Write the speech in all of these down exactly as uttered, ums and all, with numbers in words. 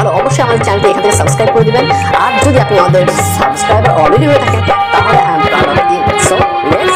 তাহলে অবশ্যই আমাদের চ্যানেলটি এখান থেকে সাবস্ক্রাইব করে দিবেন। আর যদি আপনি আমাদের সাবস্ক্রাইবার অলরেডি হয়ে থাকেন তাহলে I am proud of you. So let's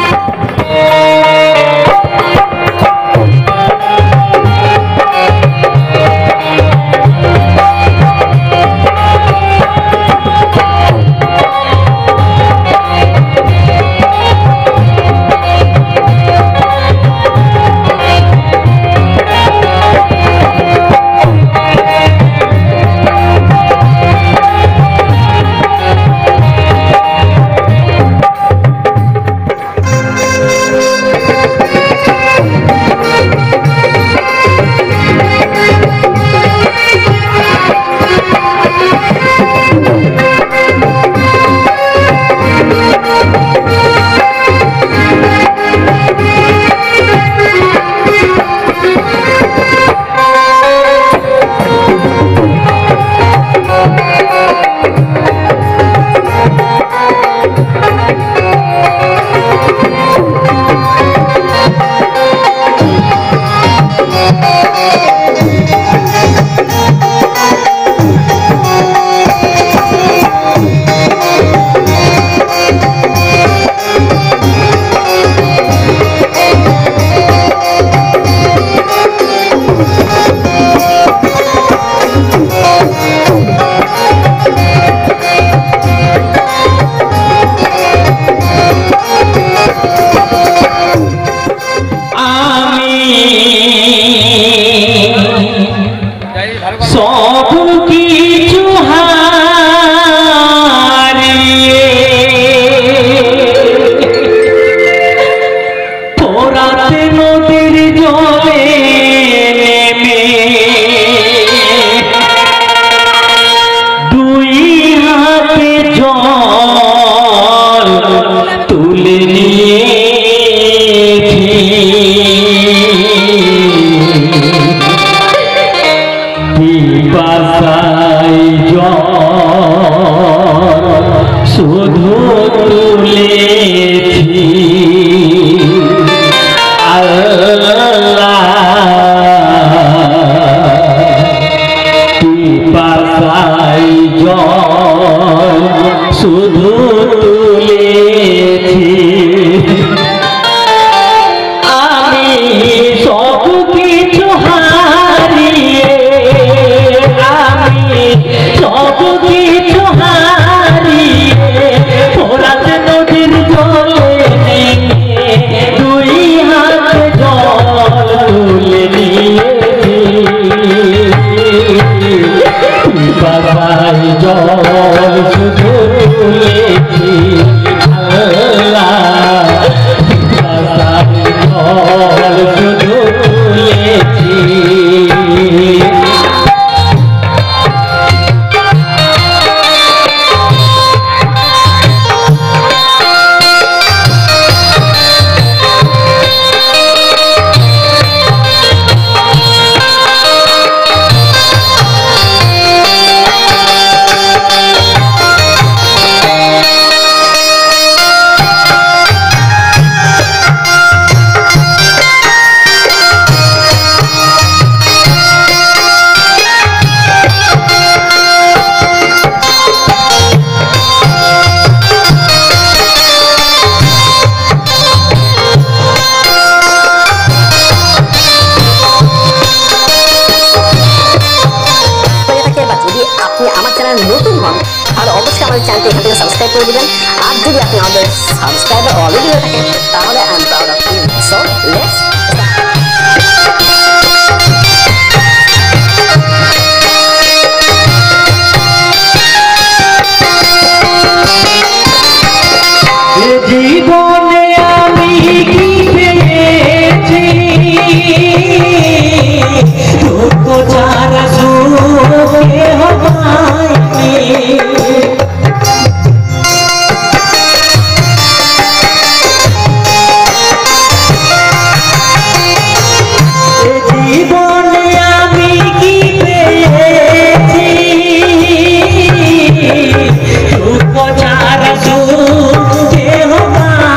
নতুন হন তাহলে অবশ্যই আমাদের চ্যানেলটি এখান থেকে সাবস্ক্রাইব করে দিবেন। আর যদি আপনি আমাদের সাবস্ক্রাইবার অলরেডি হয়ে থাকেন তাহলে I am proud of you. So let's জীবনে আমি কি পেয়েছি তোকে যারা সুখে হবাইনি জীবনে আমি কি পেয়েছি তোকে যারা সুখে হবাইনি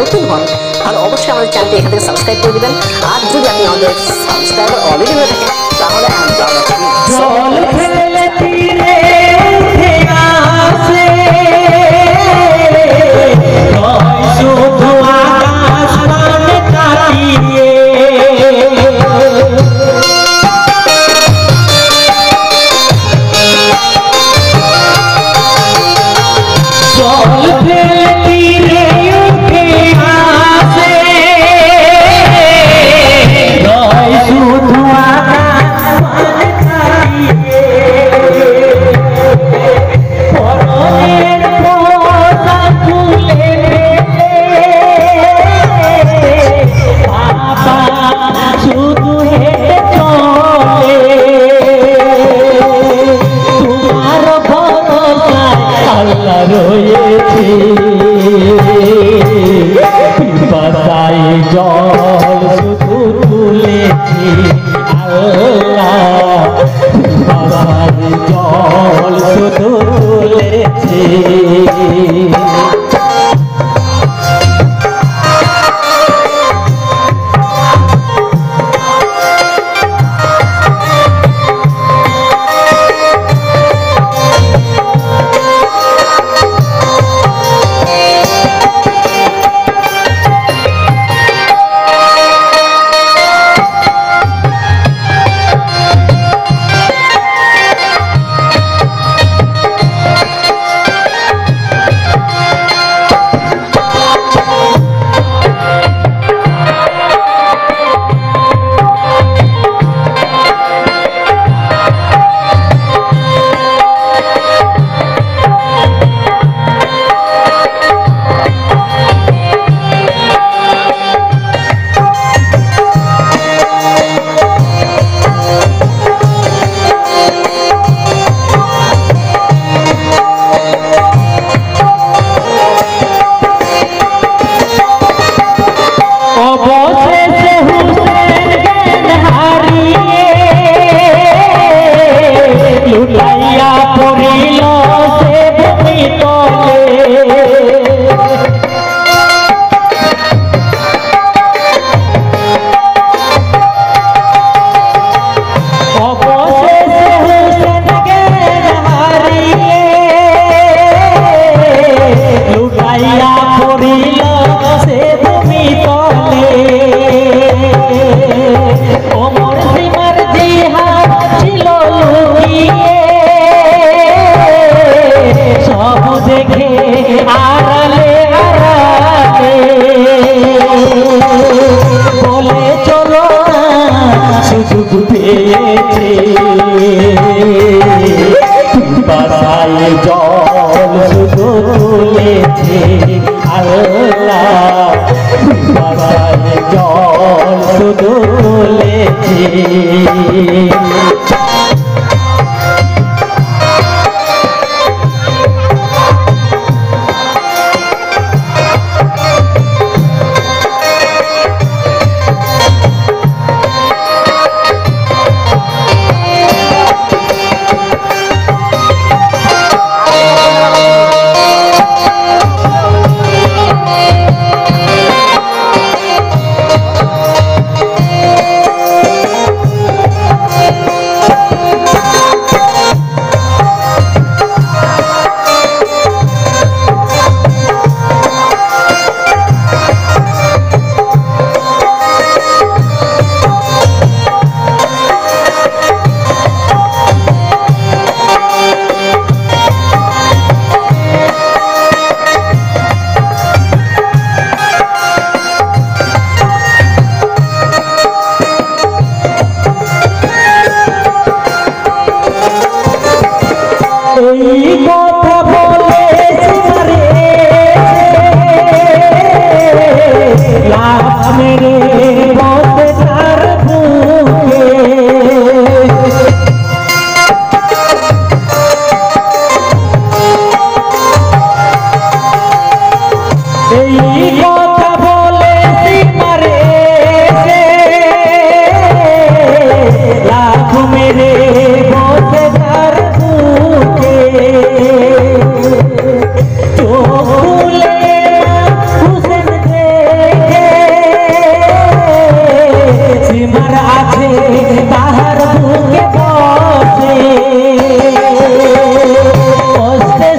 নতুন হন তাহলে অবশ্যই আমাদের চ্যানেলটি এখান থেকে সাবস্ক্রাইব করে দিবেন। আর যদি আপনি আমাদের সাবস্ক্রাইবার অলরেডি হয়ে থাকেন তাহলে I am proud of you. জল ফেলে তীরে উঠে আসে, নয় শুধু আকাশ পানে তাকিয়ে। জল ফেলে তীরে উঠে আসে, নয় শুধু আকাশ পানে তাকিয়ে। পরনের পোশাক খুলে ফেলে বাবা শুধু হেঁটে চলে। তোমার ভরসায় আল্লাহ রয়েছে, পিপাসায় জল শুধু তুলেছি আল্লাহ, পিপাসায় জল শুধু তুলেছি। অবশেষে হুসেন জ্ঞান হারিয়ে লুটাইয়া পড়িল সে ভূমি তলে। অবশেষে হুসেন জ্ঞান হারিয়ে লুটাইয়া পড়িল সে ভূমি তলে। ওমর সীমার জিহাদ ছিল লুকিয়ে, সব দেখে আড়ালে আড়ালে বলে চলো না সুযোগ পেয়েছে। বাসায় জল শুধু তুলেছে আল্লাহ, বাসায় জল শুধু তুলেছে।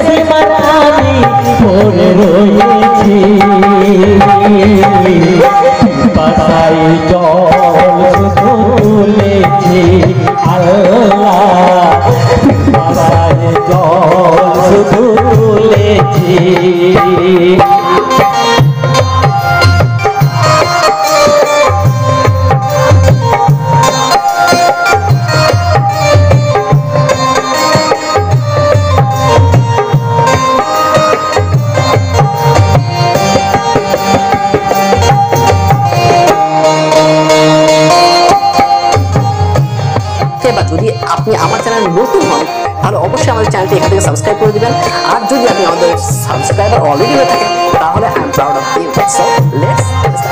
সীমার আমি পড়ে রয়েছি পাতায় জল তুলেছি আল্লাহ পাতায় জল তুলেছি যদি আপনি আমার চ্যানেল নতুন হন তাহলে অবশ্যই আমাদের চ্যানেলটি এখান থেকে সাবস্ক্রাইব করে দিবেন আর যদি আপনি আমাদের সাবস্ক্রাইবার অলরেডি হয়ে থাকেন তাহলে I am proud of you so let's